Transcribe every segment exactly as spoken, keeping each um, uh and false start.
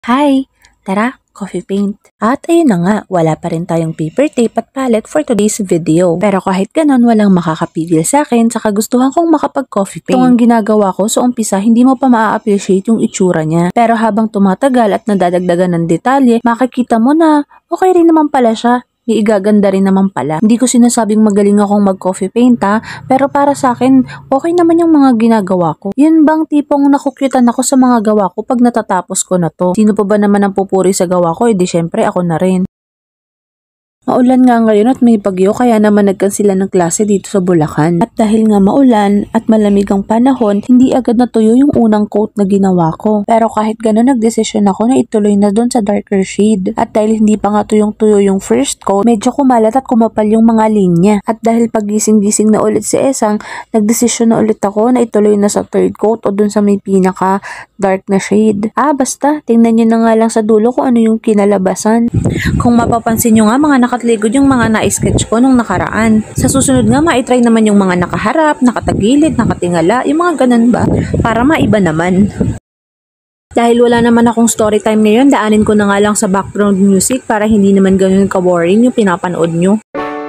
Hi! Tara, coffee paint. At ayun na nga, wala pa rin tayong paper tape at palette for today's video. Pero kahit ganon, walang makakapigil sa akin sa kagustuhan kong makapag-coffee paint. Ito ang ginagawa ko sa umpisa, hindi mo pa maa-appreciate yung itsura niya. Pero habang tumatagal at nadadagdagan ng detalye, makikita mo na okay rin naman pala siya. May igaganda rin naman pala. Hindi ko sinasabing magaling akong mag-coffee paint ha, pero para sa akin, okay naman yung mga ginagawa ko. Yun bang tipong nakukyutan ako sa mga gawa ko pag natatapos ko na to? Sino pa ba naman ang pupuri sa gawa ko? Eh di syempre ako na rin. Maulan nga ngayon at may bagyo kaya naman nagkansila ng klase dito sa Bulacan. At dahil nga maulan at malamig ang panahon, hindi agad natuyo yung unang coat na ginawa ko. Pero kahit gano'n nagdesisyon ako na ituloy na doon sa darker shade. At dahil hindi pa nga tuyong-tuyo yung first coat, medyo kumalat at kumapal yung mga linya. At dahil pagising-gising na ulit si Esang, nagdesisyon na ulit ako na ituloy na sa third coat o doon sa may pinaka dark na shade. Ah basta, tingnan nyo na nga lang sa dulo kung ano yung kinalabasan. Kung mapapansin nyo nga mga nakatligod yung mga na-sketch ko nung nakaraan. Sa susunod nga, ma-try naman yung mga nakaharap, nakatagilid, nakatingala, yung mga ganun ba? Para maiba naman. Dahil wala naman akong story time ngayon, daanin ko na nga lang sa background music para hindi naman ganun ka-boring yung pinapanood nyo.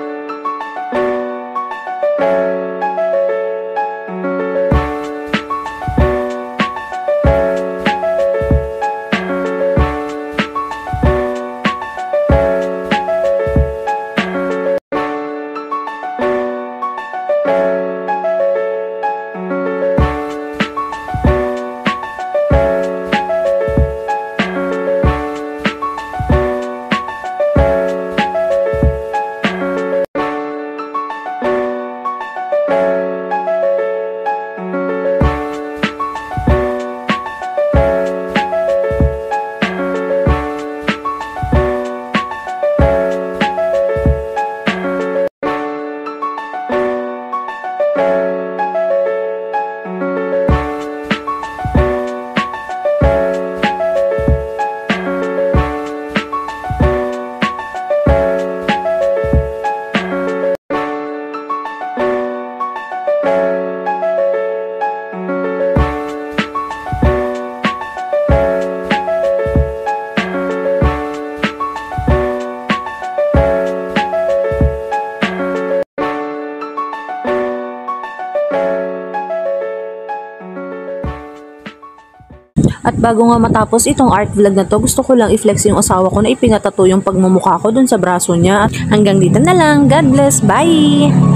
At bago nga matapos itong art vlog na to, gusto ko lang i-flex yung asawa ko na ipinatato yung pagmumukha ko dun sa braso niya. At hanggang dito na lang. God bless. Bye!